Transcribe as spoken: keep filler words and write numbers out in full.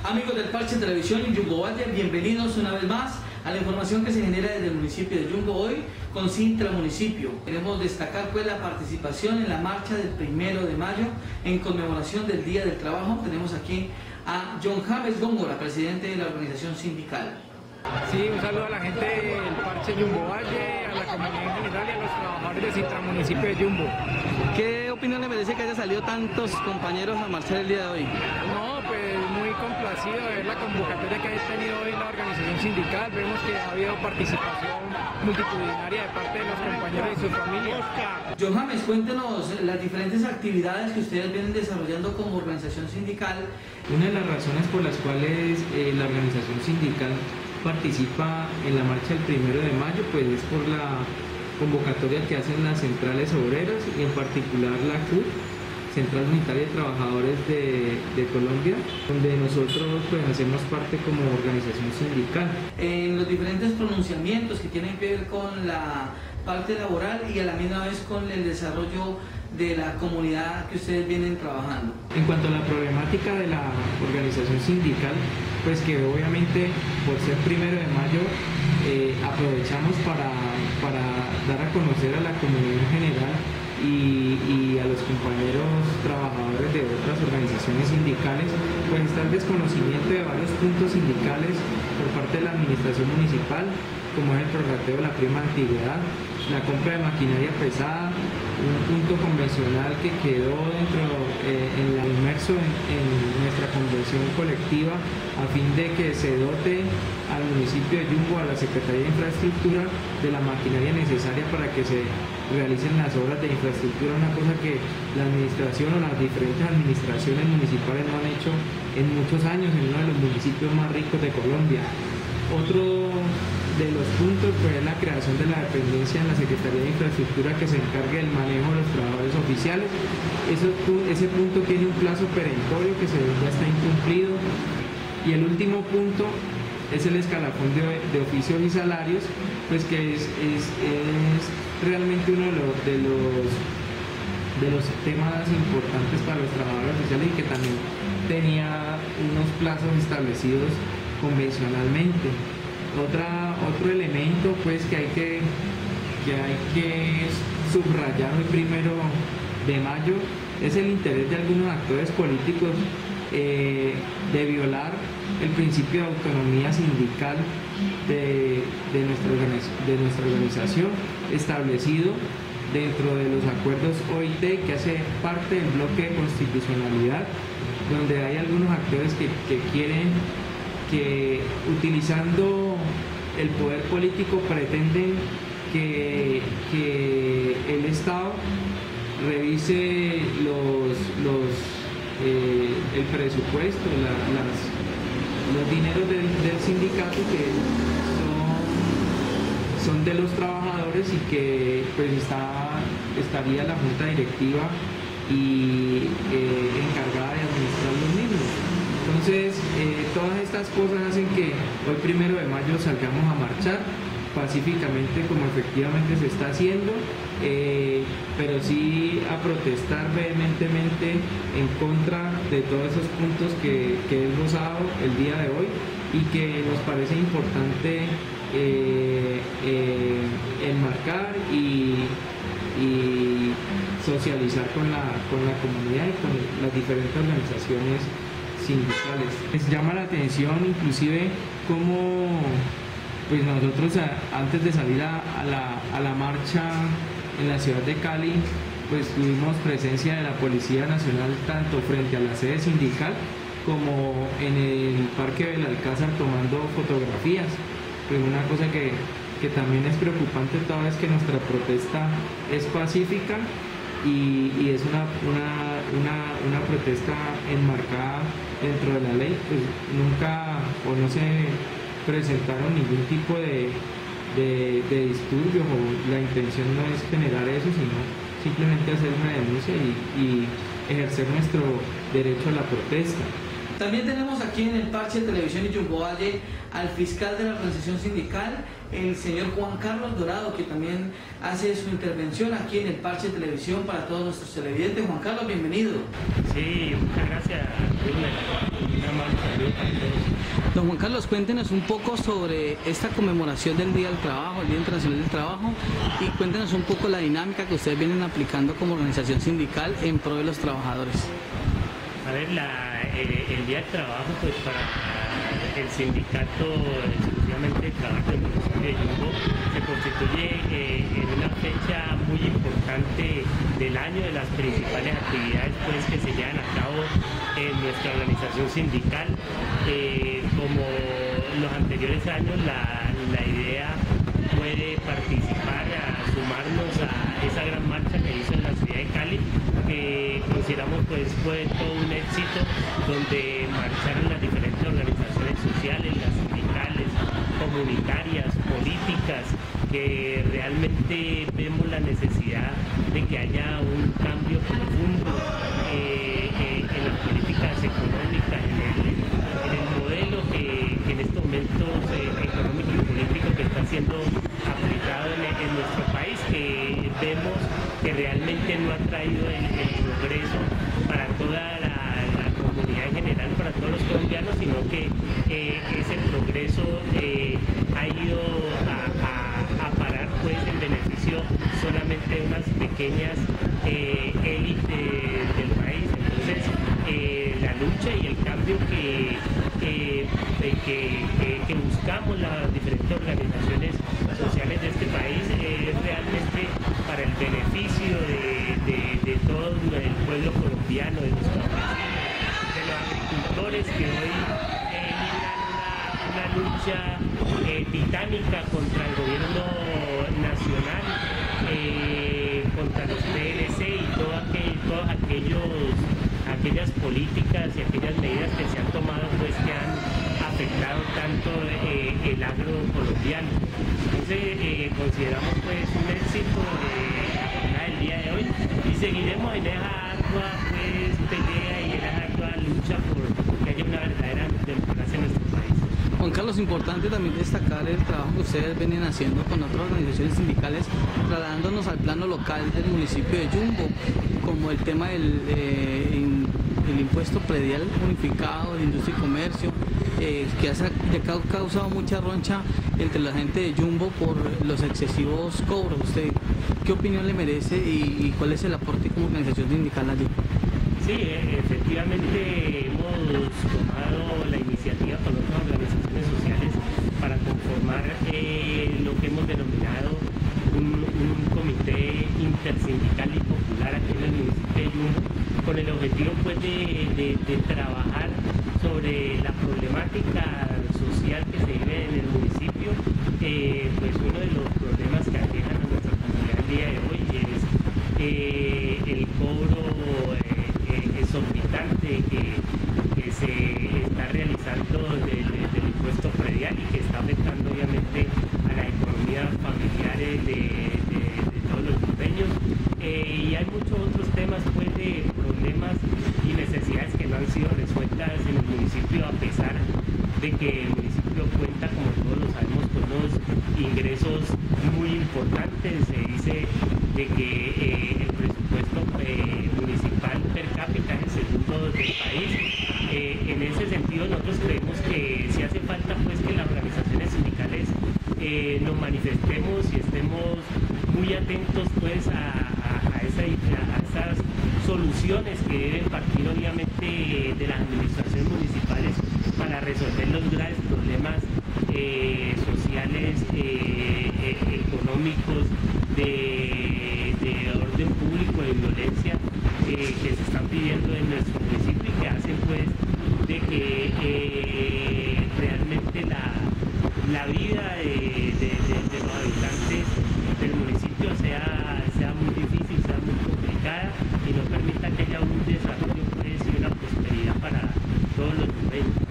Amigos del Parche Televisión y Yumbo Valle, bienvenidos una vez más a la información que se genera desde el municipio de Yumbo hoy con Sintra Municipio. Queremos destacar pues la participación en la marcha del primero de mayo en conmemoración del Día del Trabajo. Tenemos aquí a John James Góngora, presidente de la organización sindical. Sí, un saludo a la gente del Parche Yumbo Valle, a la comunidad en general y a los trabajadores de Sintra Municipio de Yumbo. ¿Qué opinión le merece que haya salido tantos compañeros a marchar el día de hoy? No, pues muy complacido de ver la convocatoria que ha tenido hoy la organización sindical. Vemos que ha habido participación multitudinaria de parte de los compañeros y sus familias. John James, cuéntenos las diferentes actividades que ustedes vienen desarrollando como organización sindical. Una de las razones por las cuales eh, la organización sindical participa en la marcha del primero de mayo, pues es por la convocatoria que hacen las centrales obreras y en particular la C U T, Central Unitaria de Trabajadores de, de Colombia, donde nosotros pues hacemos parte como organización sindical. En los diferentes pronunciamientos que tienen que ver con la parte laboral y a la misma vez con el desarrollo de la comunidad que ustedes vienen trabajando. En cuanto a la problemática de la organización sindical, pues que obviamente por ser primero de mayo eh, aprovechamos para, para dar a conocer a la comunidad en general y, y a los compañeros trabajadores de otras organizaciones sindicales, pues está el desconocimiento de varios puntos sindicales por parte de la administración municipal, como es el prorrateo de la prima de antigüedad, la compra de maquinaria pesada, un punto convencional que quedó dentro, eh, en la, inmerso en, en nuestra convención colectiva a fin de que se dote al municipio de Yumbo, a la Secretaría de Infraestructura, de la maquinaria necesaria para que se realicen las obras de infraestructura, una cosa que la administración o las diferentes administraciones municipales no han hecho en muchos años en uno de los municipios más ricos de Colombia. Otro de los puntos pues, es la creación de la dependencia en la Secretaría de Infraestructura que se encargue del manejo de los trabajadores oficiales. Eso, ese punto tiene un plazo perentorio que se, ya está incumplido. Y el último punto es el escalafón de, de oficios y salarios, pues que es, es, es realmente uno de los, de, los, de los temas importantes para los trabajadores oficiales y que también tenía unos plazos establecidos convencionalmente. Otra, otro elemento pues que hay que, que hay que subrayar el primero de mayo es el interés de algunos actores políticos eh, de violar el principio de autonomía sindical de, de, nuestra de nuestra organización establecido dentro de los acuerdos O I T, que hace parte del bloque de constitucionalidad, donde hay algunos actores que, que quieren que utilizando el poder político pretenden que, que el Estado revise los, los, eh, el presupuesto, la, las, los dineros del, del sindicato que son, son de los trabajadores y que pues está, estaría la junta directiva y eh, encargada de administrar los mismos. Entonces, eh, todas estas cosas hacen que hoy primero de mayo salgamos a marchar pacíficamente como efectivamente se está haciendo, eh, pero sí a protestar vehementemente en contra de todos esos puntos que, que he esbozado el día de hoy y que nos parece importante eh, eh, enmarcar y, y socializar con la, con la comunidad y con las diferentes organizaciones sindicales. Les llama la atención inclusive cómo pues nosotros a, antes de salir a, a, la, a la marcha en la ciudad de Cali pues tuvimos presencia de la Policía Nacional tanto frente a la sede sindical como en el Parque Belalcázar tomando fotografías. Pues una cosa que, que también es preocupante toda vez que nuestra protesta es pacífica y, y es una, una, una, una protesta enmarcada dentro de la ley, pues nunca o no se presentaron ningún tipo de, de, de disturbios o la intención no es generar eso, sino simplemente hacer una denuncia y, y ejercer nuestro derecho a la protesta. También tenemos aquí en el Parche de Televisión y Yumbo Valle al fiscal de la organización sindical, el señor Juan Carlos Dorado, que también hace su intervención aquí en el Parche de Televisión para todos nuestros televidentes. Juan Carlos, bienvenido. Sí, muchas gracias. Un amable saludo. Don Juan Carlos, cuéntenos un poco sobre esta conmemoración del Día del Trabajo, el Día Internacional del Trabajo, y cuéntenos un poco la dinámica que ustedes vienen aplicando como organización sindical en pro de los trabajadores. A ver, la, eh, el Día del Trabajo, pues para el sindicato exclusivamente de trabajo del municipio de Yumbo, se constituye eh, en una fecha muy importante del año, de las principales actividades pues, que se llevan a cabo en nuestra organización sindical. Eh, como los anteriores años, la, la idea fue de participar, a sumarnos a esa gran marcha que hizo en la ciudad de Cali, que consideramos pues fue todo un éxito, donde marcharon las diferentes organizaciones sociales, las sindicales, comunitarias, políticas, que realmente vemos la necesidad de que haya un cambio profundo eh, eh, en las políticas económicas, en el, en el modelo que, que en estos momentos eh, económico y político que está siendo aplicado en, en nuestro país, que vemos que realmente no ha traído el, el progreso para toda la, la comunidad en general, para todos los colombianos, sino que eh, ese progreso eh, ha ido a, a, a parar pues en beneficio solamente de unas pequeñas eh, élites del país. Entonces eh, la lucha y el cambio que, que, que, que, que buscamos las diferentes organizaciones sociales de este país es eh, realmente para el beneficio de, de, de todo el pueblo colombiano, de los campesinos, de los agricultores que hoy eh, libran una, una lucha eh, titánica contra el gobierno nacional, eh, contra los P L C y todo aquel, todos aquellos aquellas políticas y aquellas medidas que se han tomado pues que han afectado tanto eh, el agro colombiano. Entonces eh, consideramos pues un éxito de la jornada del día de hoy y seguiremos en esa ardua pues, pelea y en esa ardua lucha por que haya una verdadera democracia en nuestro país. Juan Carlos, importante también destacar el trabajo que ustedes vienen haciendo con otras organizaciones sindicales, trasladándonos al plano local del municipio de Yumbo, como el tema del eh, in, el impuesto predial unificado de industria y comercio, eh, que ha causado mucha roncha entre la gente de Yumbo por los excesivos cobros. ¿Usted qué opinión le merece y, y cuál es el aporte como organización sindical allí? Sí, efectivamente hemos tomado la iniciativa con otras organizaciones sociales para conformar eh, lo que hemos denominado un, un comité intersindical y popular aquí en el municipio de Yumbo, con el objetivo pues, de, de, de trabajar sobre la problemática social que se vive en el municipio. Eh, pues uno de los problemas que aquejan a nuestra comunidad el día de hoy es eh, el cobro exorbitante que, que se está realizando del, del impuesto predial y que está afectando obviamente a las economías familiares de, de, de todos los yumbeños. Eh, y hay muchos otros temas pues, de problemas y necesidades que no han sido resueltas en el municipio, a pesar de que el municipio cuenta, como todos lo sabemos, con unos ingresos muy importantes. Se dice de que eh, el presupuesto eh, municipal per cápita es el segundo del país. Eh, en ese sentido nosotros creemos que si hace falta pues que las organizaciones sindicales eh, nos manifestemos y estemos muy atentos pues a, a, a, esa, a esas soluciones que deben partir obviamente de las administraciones municipales para resolver los graves problemas eh, sociales, eh, eh, económicos, de, de orden público, de violencia eh, que se están viviendo en nuestro municipio y que hacen pues de que eh, realmente la, la vida de, de, de, de los habitantes del municipio sea, sea muy difícil, sea muy complicada y no permita que haya un desarrollo pues, y una prosperidad para todos los niveles.